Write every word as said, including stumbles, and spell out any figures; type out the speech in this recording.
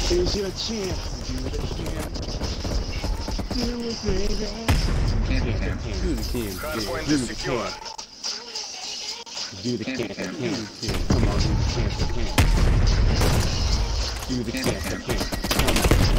Here's your chance to do the can. Do it, baby. Campy Do cam. the can. Convoy Do the secure. can. Do the can. Campy cam. Do the can. Come on, do the can. Do the can. Do the Campy can. cam. Come on.